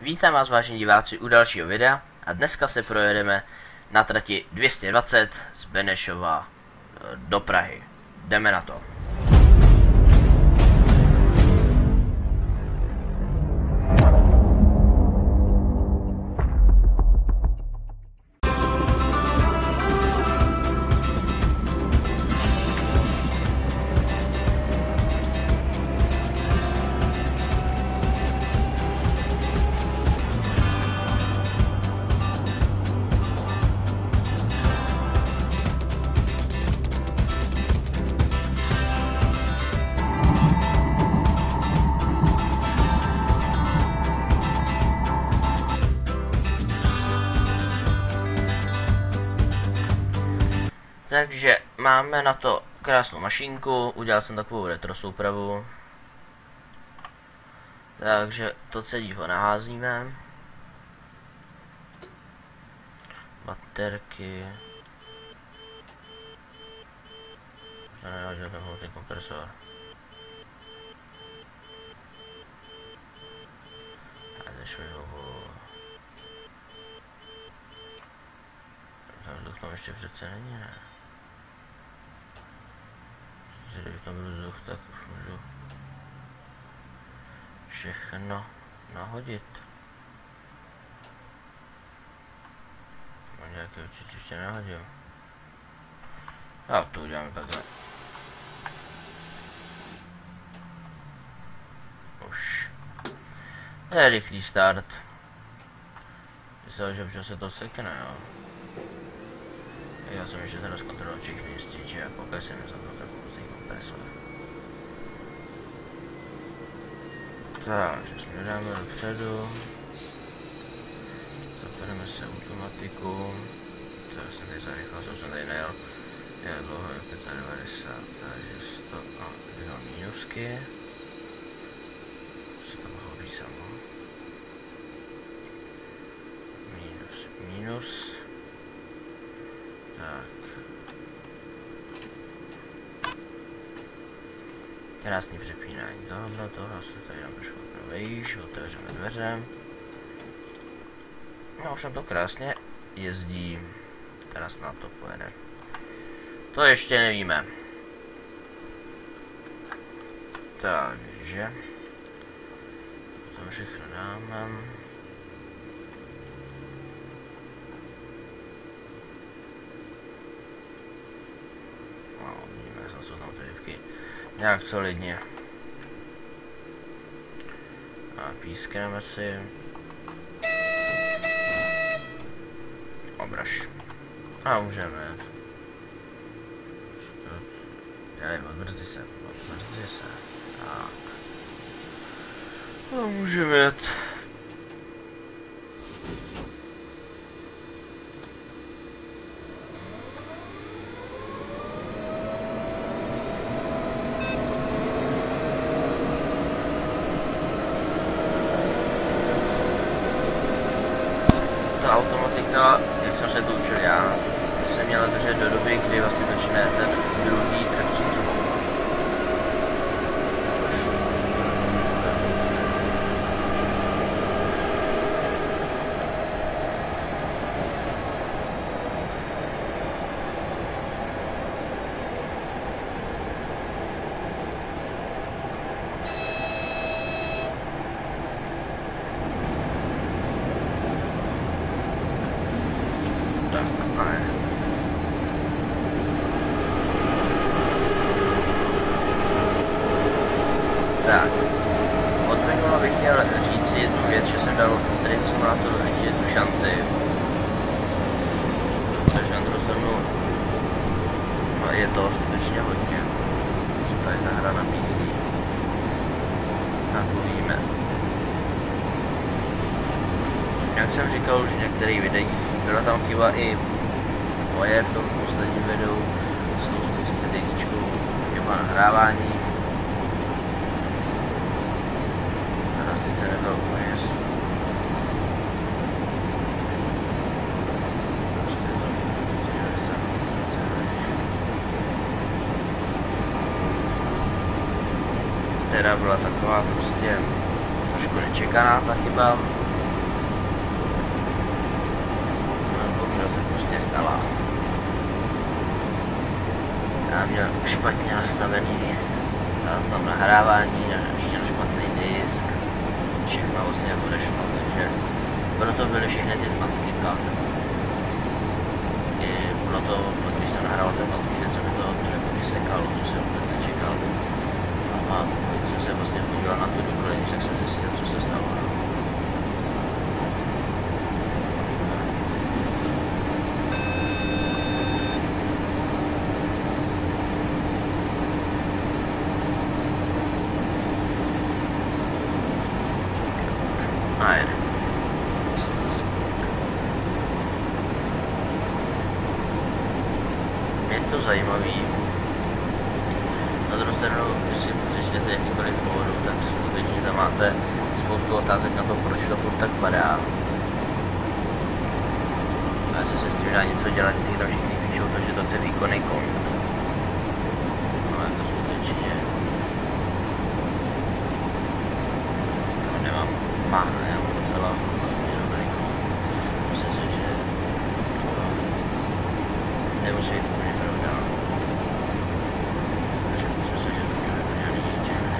Vítám vás, vážení diváci, u dalšího videa a dneska se projedeme na trati 220 z Benešova do Prahy. Jdeme na to. Takže máme na to krásnou mašinku, udělal jsem takovou retro soupravu. Takže to celý ho naházíme. Baterky. Ten kompresor. A začne ho. Tam vzduch tam ještě přece není, ne? Když tam byl vzduch, tak už můžu všechno nahodit. No nějaké určitě ještě nahodil. A to uděláme takhle. Už. To je rychlý start. Myslel, že se to sekne, jo. Já jsem ještě teda zkontroloval všechny stiče a pokud jsem nezapnul takový kompresor. Takže směřujeme dopředu. Zapademe se automatiku. To jsem tady zarychlil, jsem tady nejel. Je dlouho, je 95, takže 100 a 2 mínusky. Co tam hodí samo? Minus. Tak. Krásný přepínání tohle, toho se tady nám došlapne vejš, otevřeme dveře. No už to krásně jezdí, teraz na to pojede. To ještě nevíme. Takže to všechno dáme. Nějak solidně. A pískneme si. Obraž. A můžeme. Odbrzdi se. Tak. A můžeme jet. Automatika, jak jsem se to učil já, jsem měla držet do doby, kdy vlastně začne ten druhý trakční zvuk. Tak, od minula bych měl říct jednu věc, že jsem dal Train Simulatoru ještě jednu šanci. Takže na druhou stranu je to skutečně hodně, co tady ta hra nabízí. Tak uvidíme. Jak jsem říkal už v některých videích, byla tam chyba i moje v tom posledním videu s tou 131, chyba nahrávání. Sice nebylo úplně jasný. Teda byla taková prostě trošku nečekaná ta chyba. stala. Já měl špatně nastavený záznam nahrávání, ještě na špatný disk, všechno vlastně odešlo, takže proto byly všechny ty zmatky tak. I proto, když jsem nahrával ten týden, co mi to jako vysekalo, co jsem vůbec nečekal. A když jsem se vlastně podíval na tu dobu, tak jsem zjistil, co se stalo. Je to zajímavý. Na druhou stranu, když si přečtete jakýkoliv fórum, tak skutečně tam máte spoustu otázek na to, proč to furt tak padá. A jestli se s tím dá něco dělat, vždycky tam všichni píšou to, že to chce výkonný komp. Ale to skutečně nemám málo, já mám docela dobrý komp. Myslím si, že to nemusí být úplně pravda. Takže myslím si, že to už jako žádný ničem ne.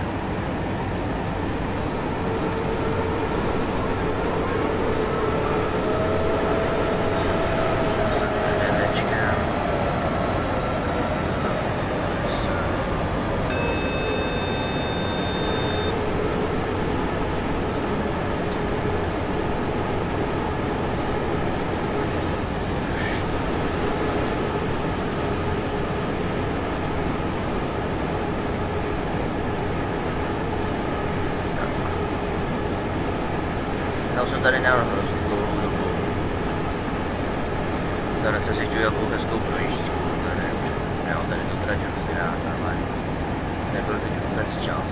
Já jsem tady měl hrozně dlouhou dobu. Зараз se si chtěl jakou hezkou projížďku, tady už nemám tady tu trať hrozně rád, ale nebyl teď vůbec čas.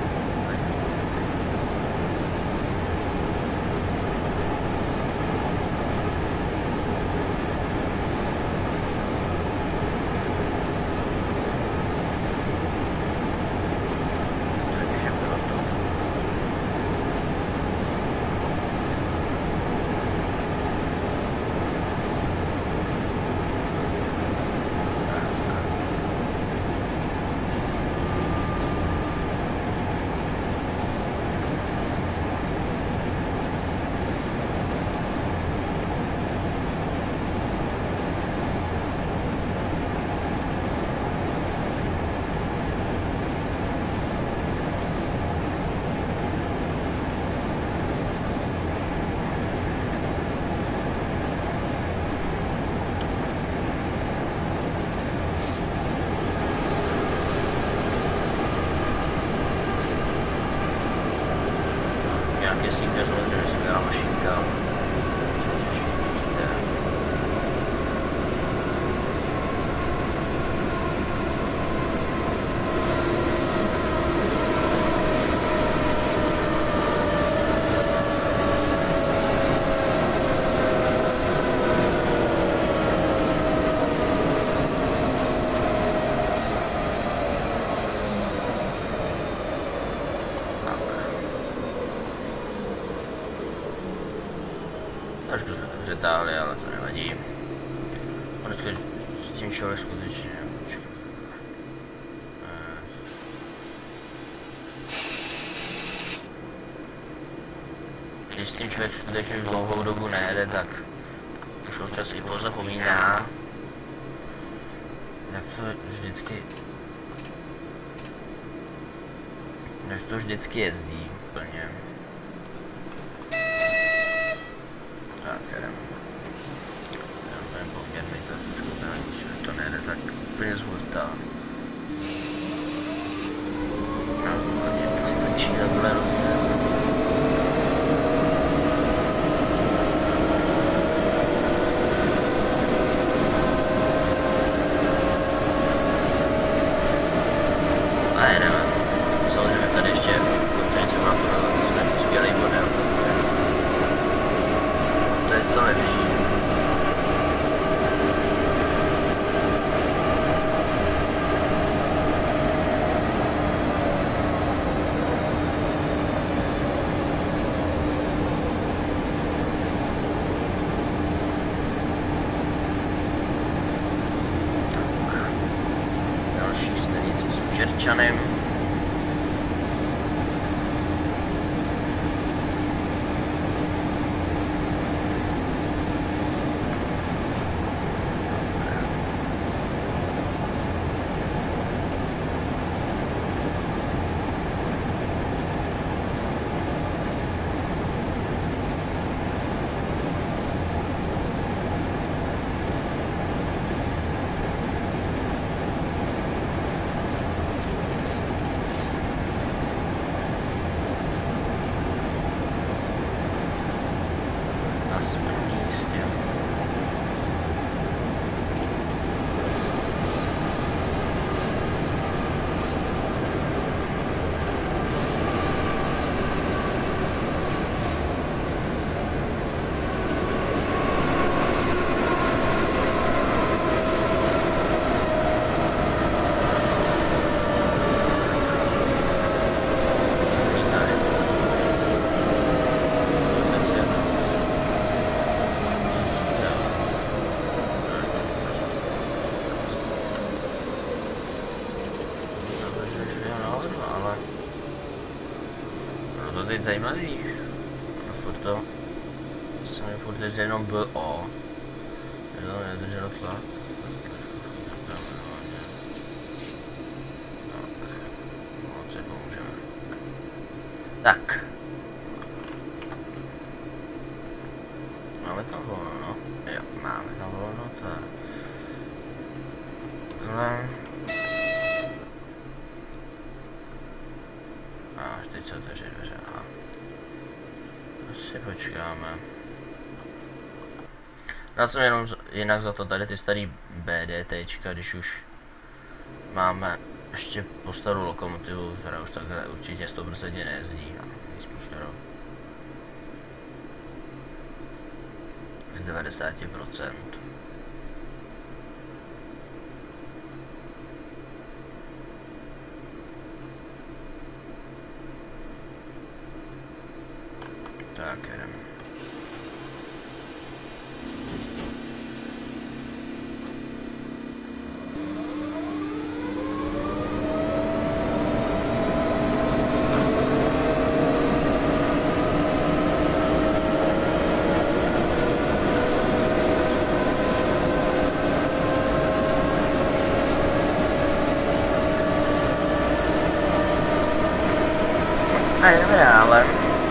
Trošku jsme to přetáhli, ale to nevadí. A dneska s tím člověk skutečně... Když s tím člověk skutečně dlouhou dobu nejede, tak už občas i pozapomíná. Jak to vždycky jezdí úplně. Tak, jdem poměrný, to nejde tak úplně z hurta. No, to stačí takhle rozjet. A jedeme. Samozřejmě tady ještě něco má podle Američany. Teď zajímavý. No furt to se mi furt jezdí jenom BO. Je to nedrželo tlak. Moc se pomůžeme. Tak. Máme tam volno, no? Jo, máme tam volno, tak. Tohle. A teď se otevře dveře, aha. Asi počkáme. Já jsem jenom jinak za to tady ty starý BDTčka, když už máme ještě po starou lokomotivu, která už takhle určitě 100% nejezdí. Víc po starou. Z 90%. Tak jdeme. A jdeme dále.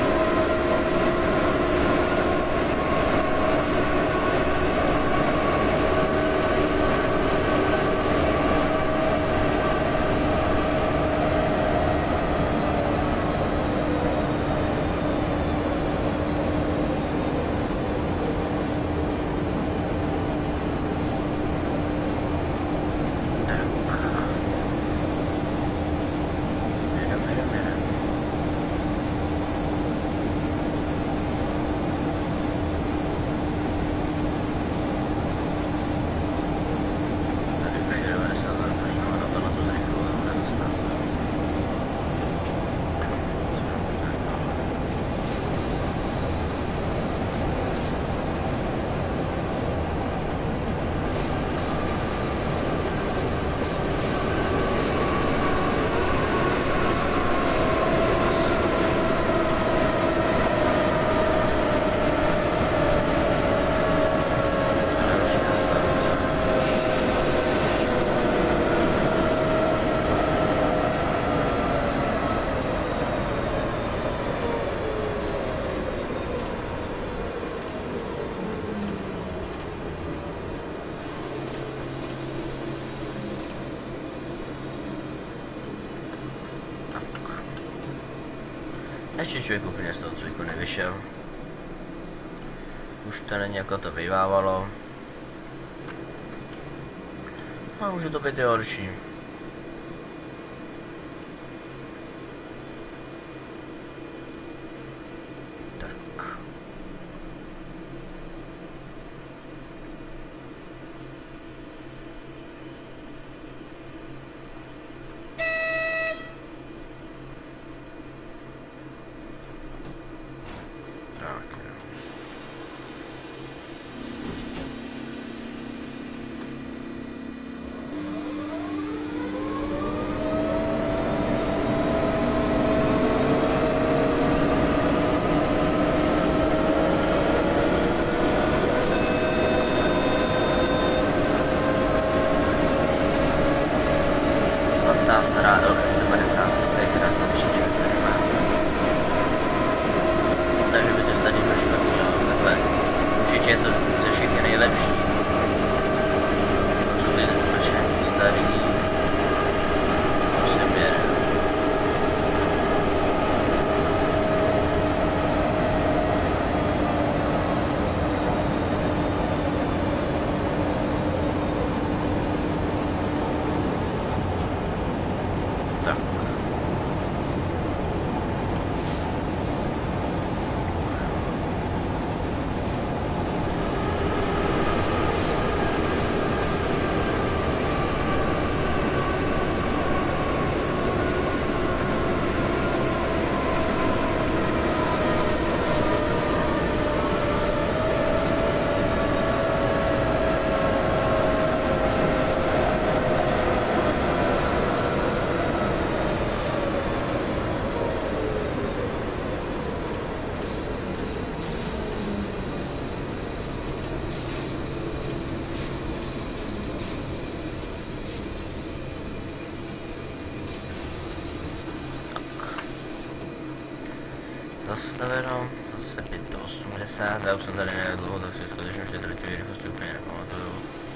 Ještě člověk úplně z toho cviku nevyšel. Už to není jako to bývávalo. A může to být i horší. Tak. nastaveno, zase 580, já už jsem tady nejel dlouho, tak si skutečně v té drtivé rychlosti úplně nepamatuju.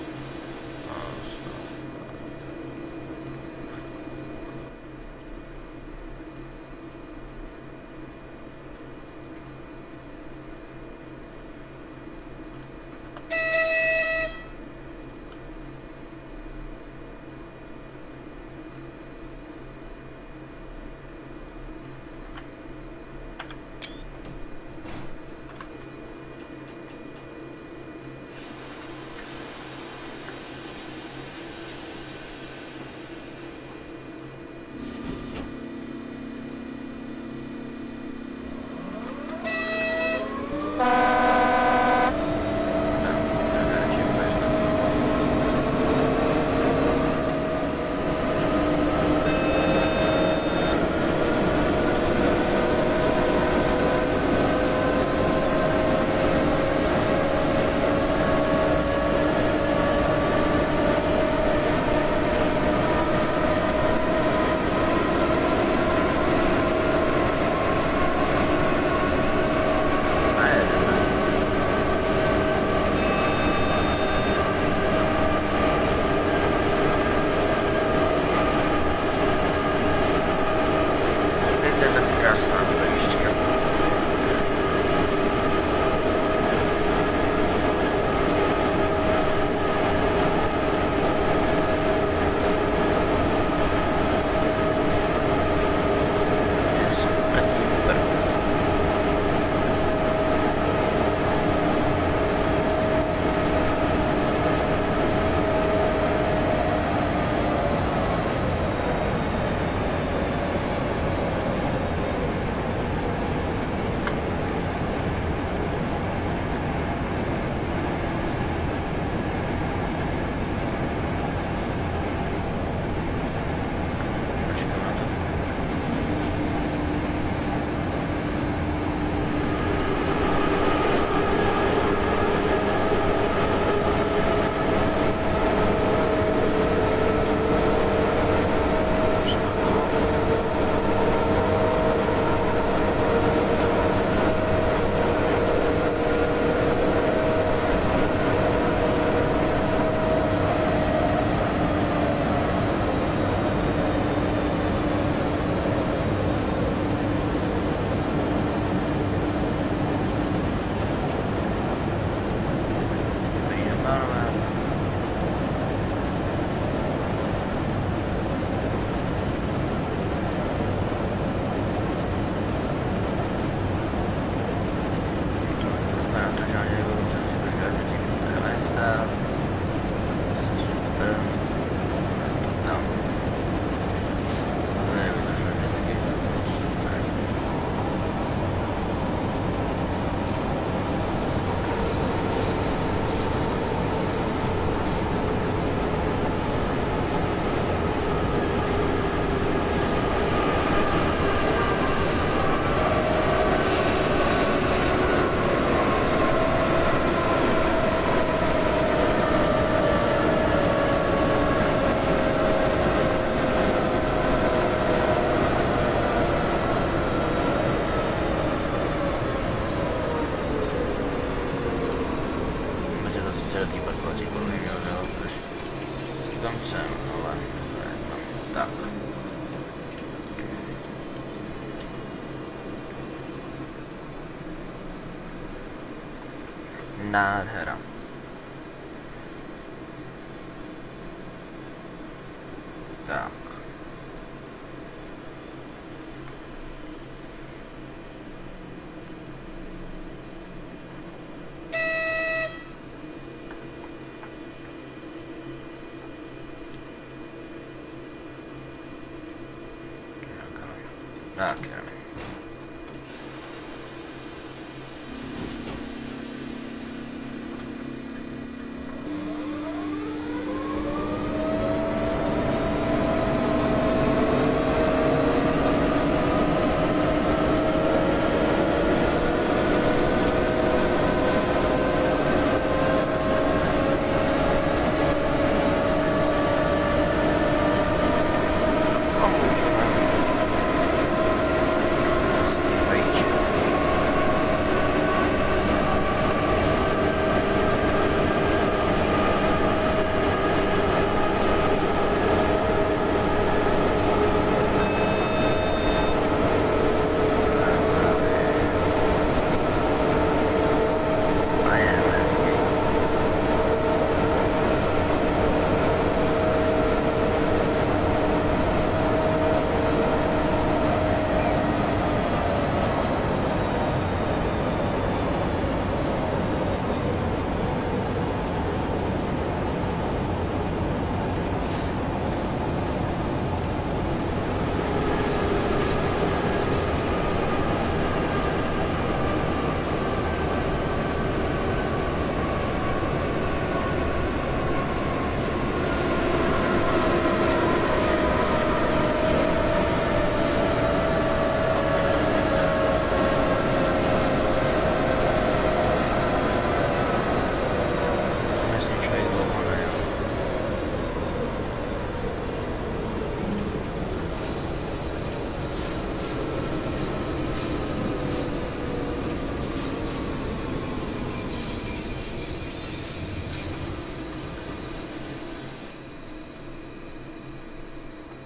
Nádhera. Tak. Tak, jdeme.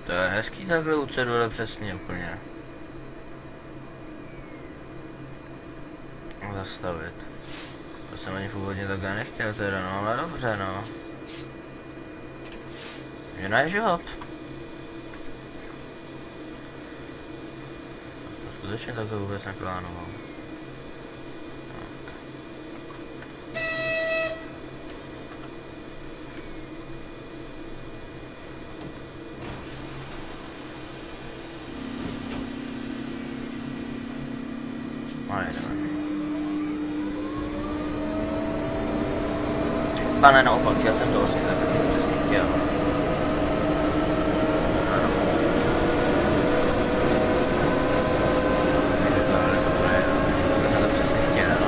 To je hezký takhle u cedule přesně úplně. Zastavit. To jsem ani původně takhle nechtěl teda, no ale dobře no. Žena je život. To skutečně takhle vůbec neplánoval. A jdeme. Pane, naopak, já jsem to vlastně takhle přesně chtěl. Ano. To jsem to přesně chtěl.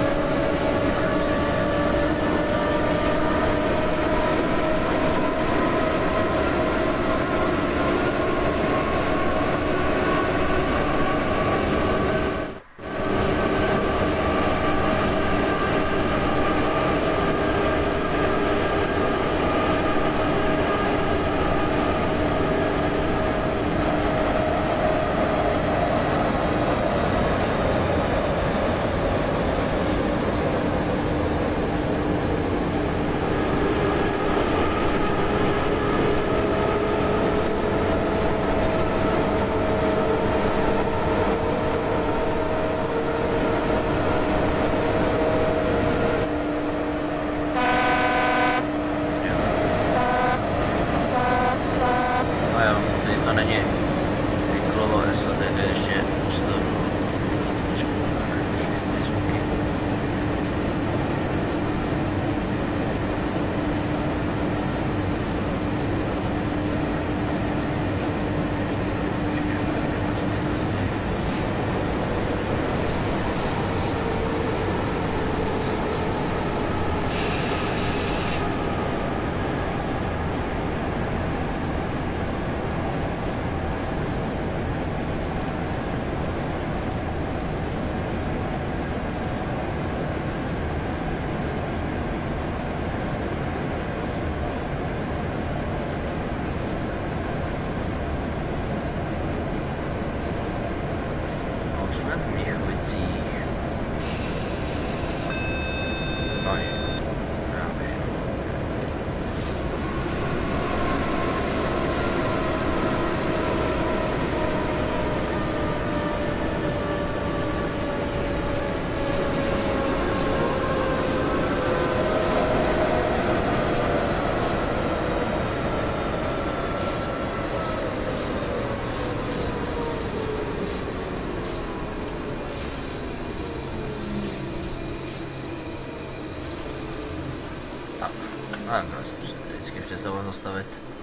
Tak, já jsem se vždycky představoval zastavit.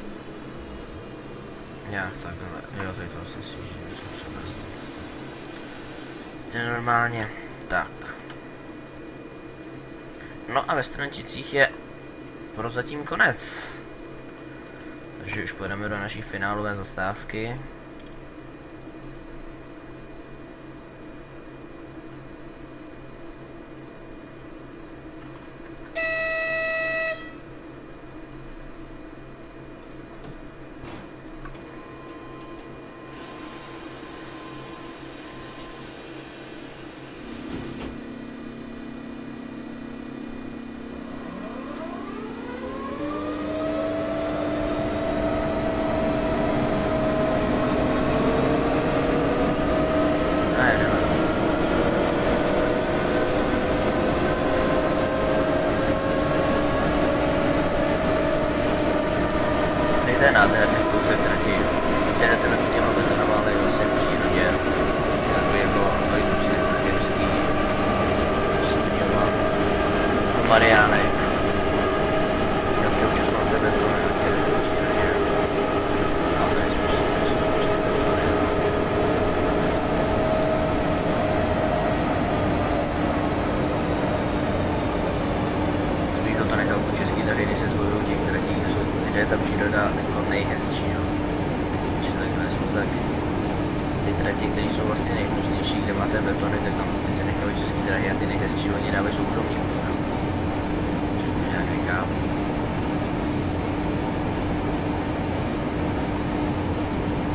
Nějak takhle, jo, tady to asi svíží, něco třeba. To je normálně, tak. No a ve Strančicích je prozatím konec. Takže už pojedeme do naší finálové zastávky. To je nádherný kousek trati. Sice jdete mezi těma betonama, ale vlastně v přírodě. Takový jako Hojnůsek, Chemský, Stňova, Mariánek. Nějaký občas máte beton, nějaké v přírodě. Ale to je spíš betony. Bych to nechal po český tady, když se zvojují těch tratí, kde je ta příroda jako nejhezčí, jo. Když takhle jsou tak ty trati, které jsou vlastně nejhnusnější, kde máte betony, tak tam ty se nechají český drahy a ty nejhezčí oni dávají soukromí. Což nějak říkám.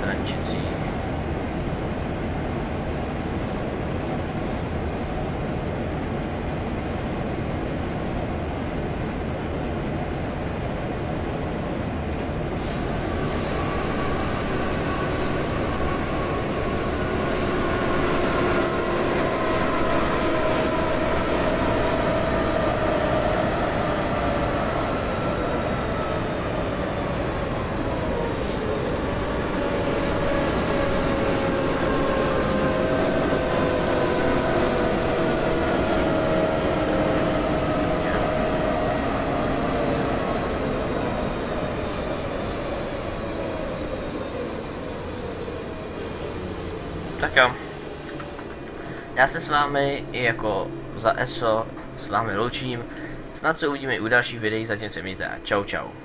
Strančicí. Tak jo. Já se s vámi i jako za ESO s vámi loučím. Snad se uvidíme i u dalších videí, zatím se mějte a čau čau.